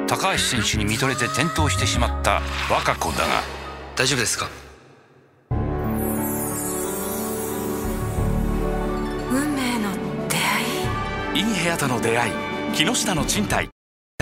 高橋選手に見とれて転倒してしまった和歌子だが、 大丈夫ですか？ 運命の出会い。 いい部屋との出会い、木下の賃貸。